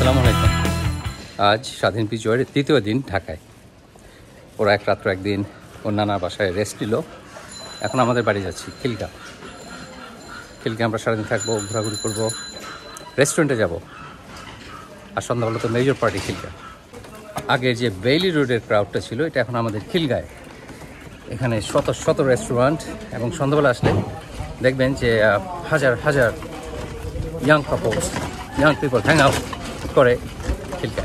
আসসালামু আলাইকুম। আজ স্বাধীন বিজয়ের তৃতীয় দিন ঢাকায়। ওরা এক রাত্র একদিন ওর নানার বাসায় রেস্ট নিল। এখন আমাদের বাড়ি যাচ্ছি খিলগাঁও। খিলগাঁও আমরা সারাদিন থাকবো, ঘোরাঘুরি করবো, রেস্টুরেন্টে যাব। আর সন্ধ্যাবেলা তো মেজর পার্টি খিলগাঁও। আগের যে বেইলি রোডের ক্রাউডটা ছিল, এটা এখন আমাদের খিলগাঁয়। এখানে শত শত রেস্টুরেন্ট, এবং সন্ধ্যাবেলা আসলে দেখবেন যে হাজার হাজার young couples, young people hang out করে খিলগাঁয়।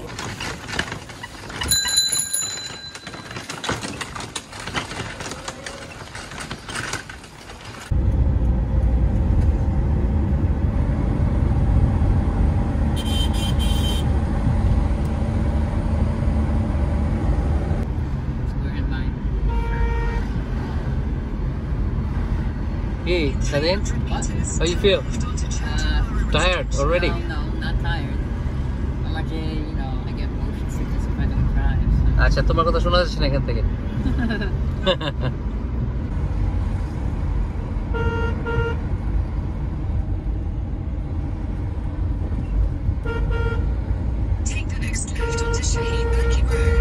Hey, Shadin, how you feel? Tired already? No, not tired. I'm actually, I get motion sickness if I don't drive. So. আচ্ছা, তোমার কথা শোনা যাচ্ছে না এখান থেকে। Take the next left onto Shaheen Burki Road.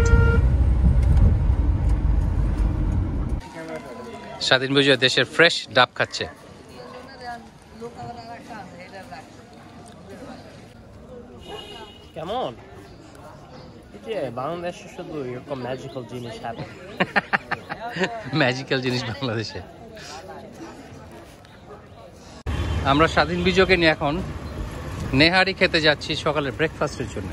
স্বাধীন বিজয় দেশের ফ্রেশ ডাব খাচ্ছে। কেমন? বাংলাদেশে শুধু এরকম ম্যাজিক্যাল জিনিস হ্যাপেন। ম্যাজিক্যাল জিনিস বাংলাদেশে। আমরা স্বাধীন বিজয়কে নিয়ে এখন নেহারি খেতে যাচ্ছি সকালের ব্রেকফাস্টের জন্য।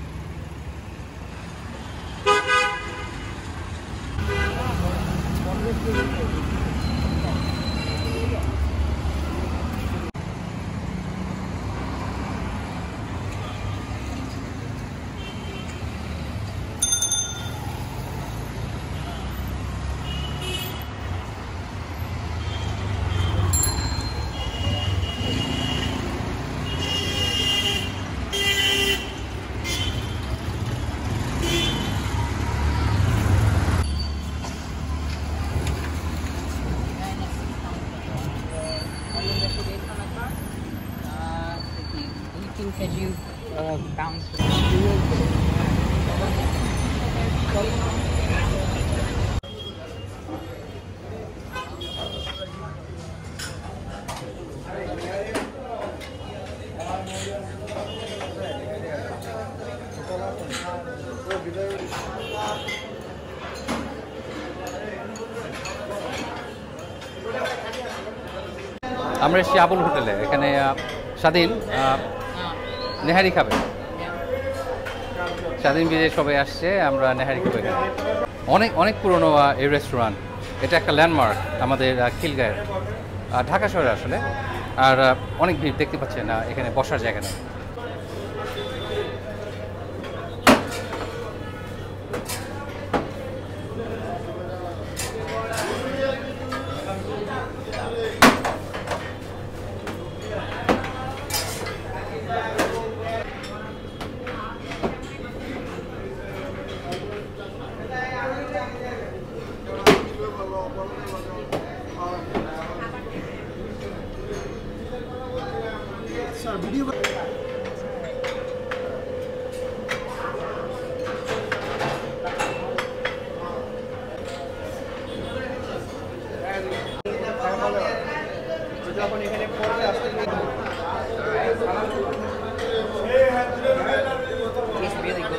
Could you bounce? আমরা এসেছি আবুল হোটেলে। এখানে স্বাধীন নেহারি খাবে। স্বাধীন বিজয় সবাই আসছে, আমরা নেহারি খাবো এখানে। অনেক অনেক পুরনো এই রেস্টুরেন্ট। এটা একটা ল্যান্ডমার্ক আমাদের খিলগাঁয়ের, ঢাকা শহরে আসলে। আর অনেক ভিড়, দেখতে পাচ্ছেন এখানে বসার জায়গা নেই। Tastes really good.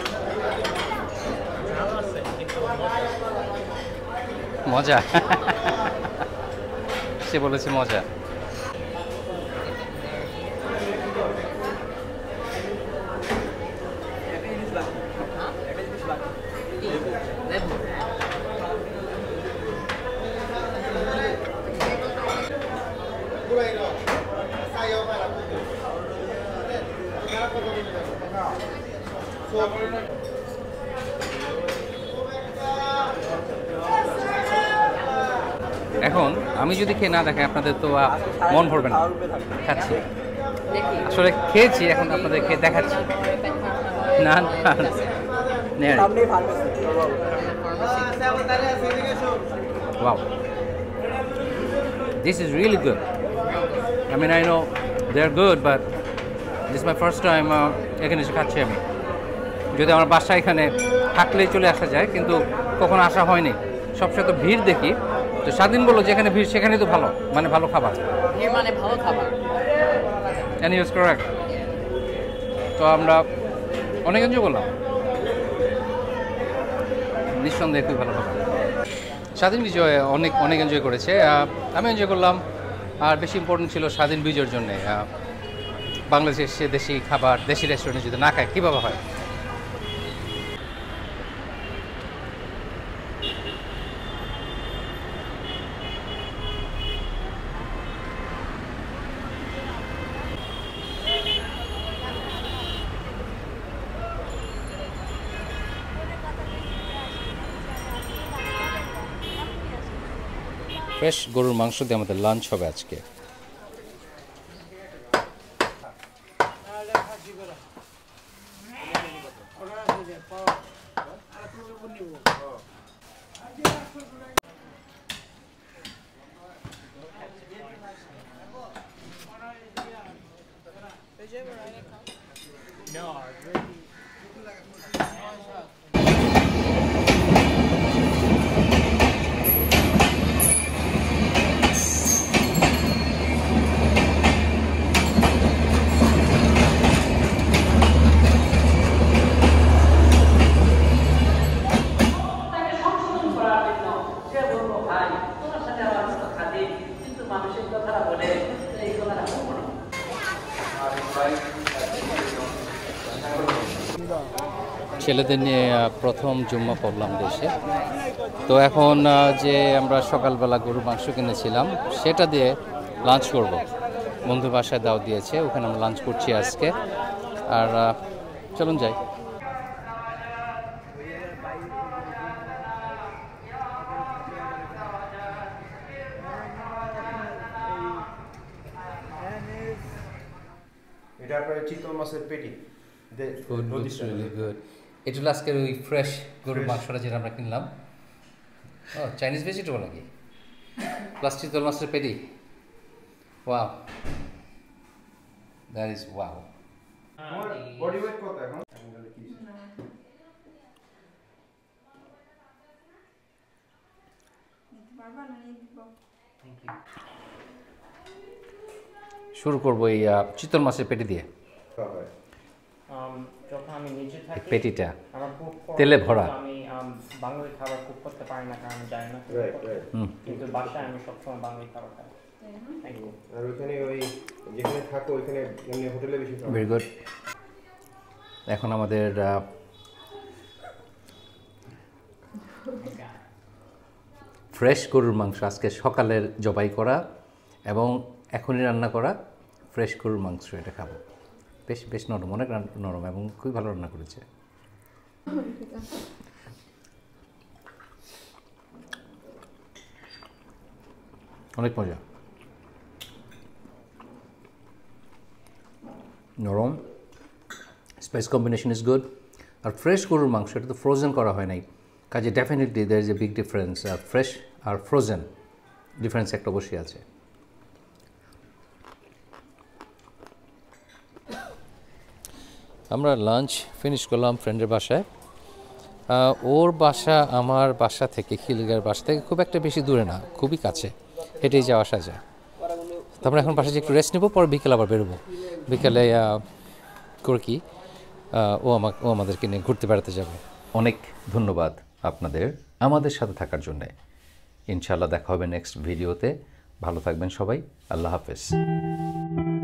মজা। সে বলেছে মজা। এখন আমি যদি খেয়ে না দেখে আপনাদের তো মন ভরবে না। খাচ্ছি, আসলে খেয়েছি, এখন আপনাদের খেয়ে দেখাচ্ছি। না Wow, this is really good. I mean, I know they're good, but this my first time এখানে এসে খাচ্ছি আমি। যদি আমার বাসা এখানে থাকলেই চলে আসা যায়, কিন্তু কখনো আসা হয়নি। সবসময় তো ভিড় দেখি, তো স্বাধীন বললো যেখানে ভিড় সেখানেই তো ভালো, মানে ভালো খাবার। Here মানে ভালো খাবার। And he was correct. তো আমরা অনেক এনজয় করলাম, নিঃসন্দেহে খুবই ভালো খাবার। স্বাধীন বিজয় অনেক অনেক এনজয় করেছে, আমি এনজয় করলাম। আর বেশি ইম্পর্টেন্ট ছিল স্বাধীন বিজয়ের জন্যে। বাংলাদেশে এসে দেশি খাবার, দেশি রেস্টুরেন্টে যদি না খায় কীভাবে হয়? ফ্রেশ গরুর মাংস দিয়ে আমাদের লাঞ্চ হবে আজকে। ছেলেদের নিয়ে প্রথম জুম্মা পড়লাম দেশে। তো এখন যে আমরা সকালবেলা গরুর মাংস কিনেছিলাম সেটা দিয়ে লাঞ্চ করব। বন্ধু বাসায় দাওয়াত দিয়েছে, ওখানে আমরা লাঞ্চ করছি আজকে। আর চলুন যাই। এটা আপনার চিতল মাছের পেটি। এটা হলো আজকের ওই ফ্রেশ গরুর মাংসটা যেটা আমরা কিনলাম। ও চাইনিজ ভেজিটেবল নাকি, প্লাস চিতল মাছের পেটি। Wow, that is wow. Body weight কত এখন? শুরু করবো এই চিতল মাছের পেটি দিয়ে। যখন আমি নিজে থাকি পেটিটা আমার কুক তেলে ভরা। আমি বাঙালি খাবার কুক করতে পারি না, কারণ আমি জানি না। কিন্তু বাসায় আমি সবসময় বাঙালি খাবার খাই। Thank you. আর ওইখানে ওই যেখানে থাকো ওইখানে এমনি হোটেলে বেশি খাও? Very good. এখন আমাদের ফ্রেশ গরুর মাংস, আজকে সকালের জবাই করা এবং এখনই রান্না করা ফ্রেশ গরুর মাংস, এটা খাবো। বেশ বেশ নরম, অনেক নরম এবং খুবই ভালো রান্না করেছে। অনেক মজা, নরম, স্পাইস কম্বিনেশন ইজ গুড। আর ফ্রেশ গরুর মাংস, এটা তো ফ্রোজেন করা হয় নাই, কাজে definitely there is a big difference. Fresh আর ফ্রোজেন ডিফারেন্স একটা অবশ্যই আছে। আমরা লাঞ্চ ফিনিশ করলাম ফ্রেন্ডের বাসায়। ওর বাসা আমার বাসা থেকে, খিলগাঁর বাসা থেকে খুব একটা বেশি দূরে না, খুবই কাছে, হেঁটেই যাওয়া আসা যায়। তো আমরা এখন বাসায় একটু রেস্ট নেবো, পরে বিকেলে আবার বেরোবো। বিকেলে করে কি ও আমাদেরকে নিয়ে ঘুরতে বেড়াতে যাবে। অনেক ধন্যবাদ আপনাদের আমাদের সাথে থাকার জন্যে। ইনশাআল্লাহ দেখা হবে নেক্সট ভিডিওতে। ভালো থাকবেন সবাই, আল্লাহ হাফেজ।